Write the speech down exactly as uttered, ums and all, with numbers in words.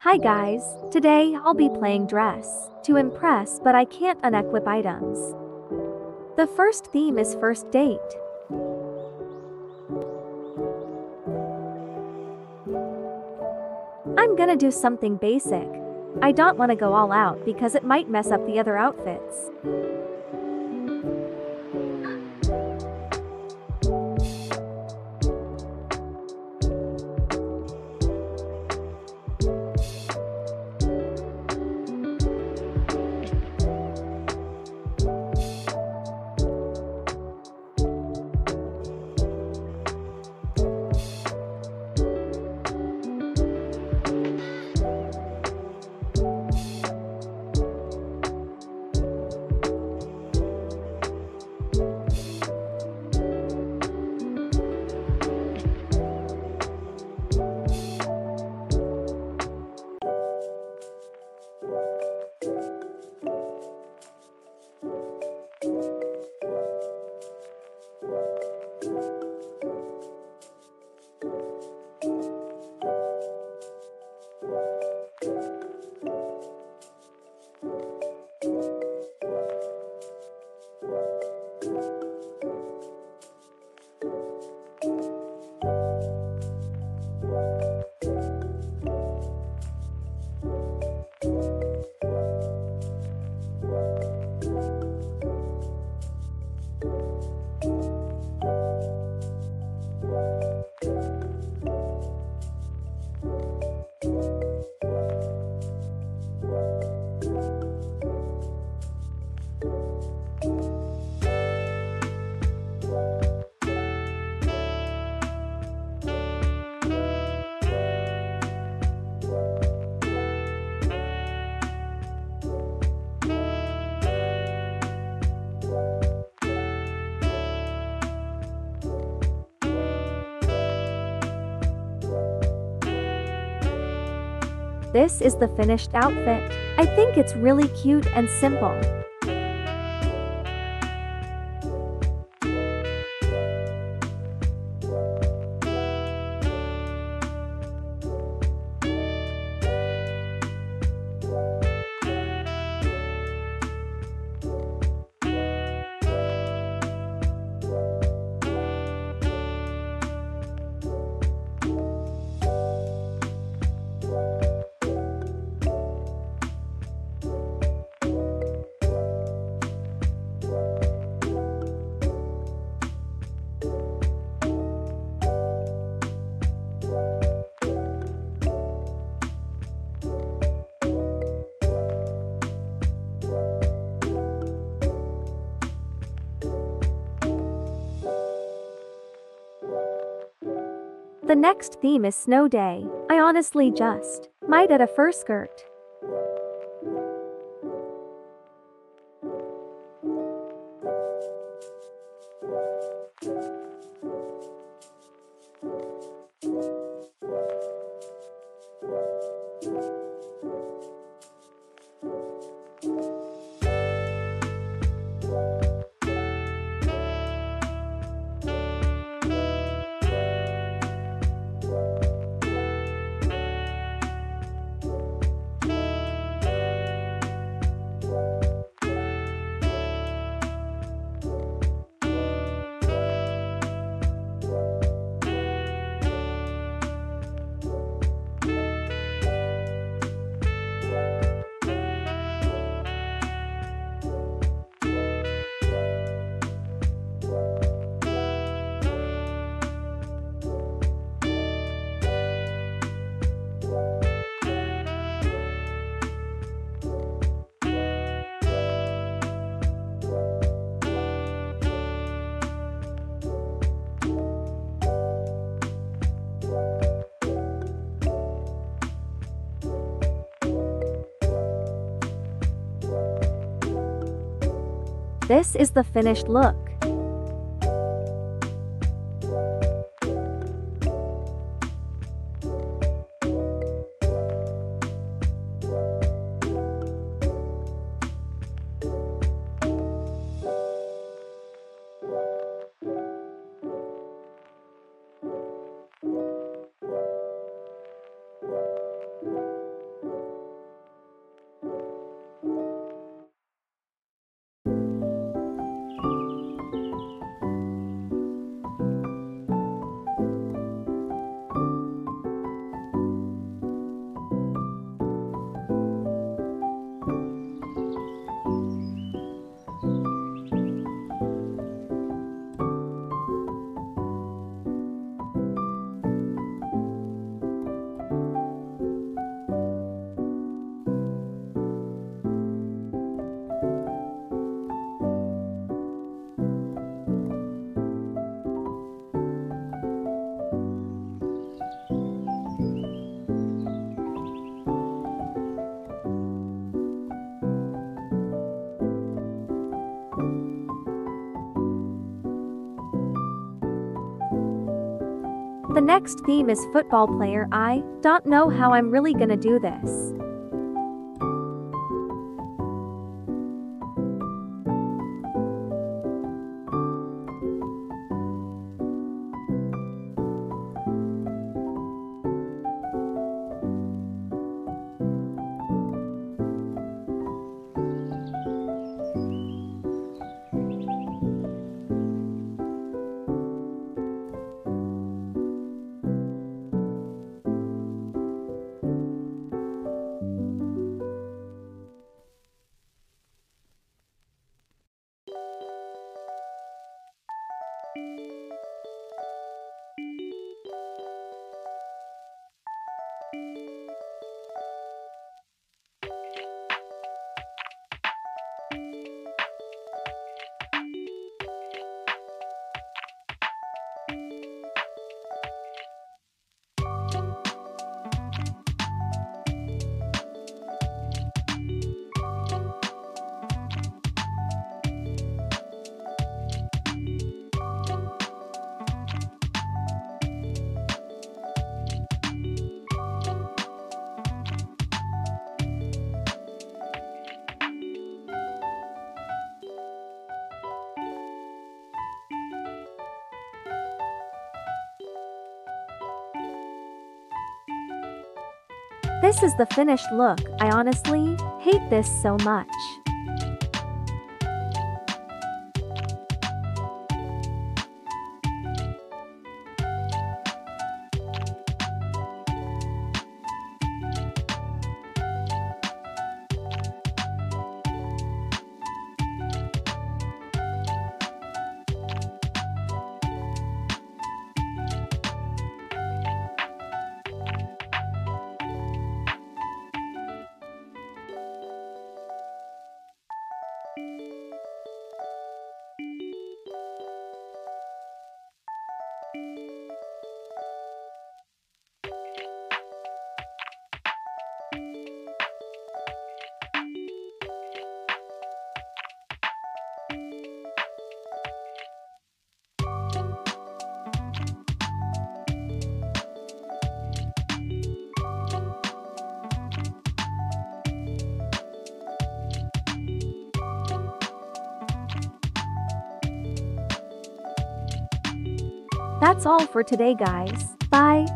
Hi guys, today I'll be playing dress to impress, but I can't unequip items. The first theme is first date. I'm gonna do something basic. I don't wanna go all out because it might mess up the other outfits. This is the finished outfit. I think it's really cute and simple. The next theme is snow day. I honestly just might add a fur skirt. This is the finished look. The next theme is football player. I don't know how I'm really gonna do this. This is the finished look. I honestly hate this so much. That's all for today, guys. Bye.